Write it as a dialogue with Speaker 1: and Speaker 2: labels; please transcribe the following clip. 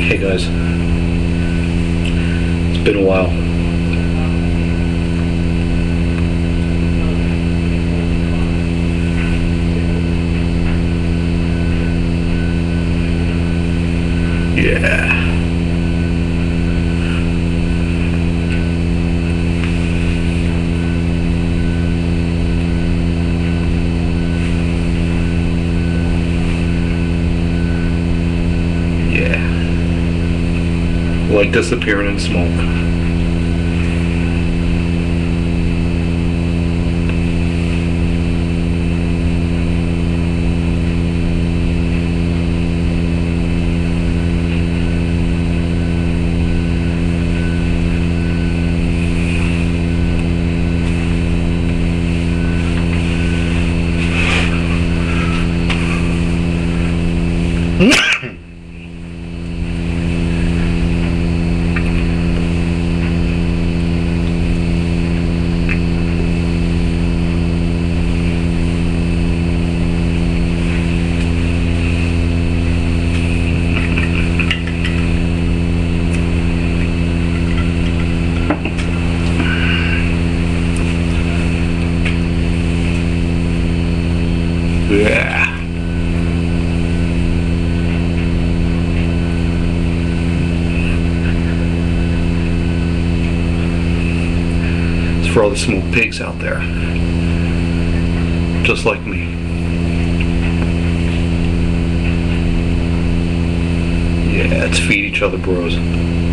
Speaker 1: Hey guys, it's been a while. Yeah. Yeah. Like disappearing in smoke. Yeah. It's for all the smoked pigs out there. Just like me. Yeah, let's feed each other, bros.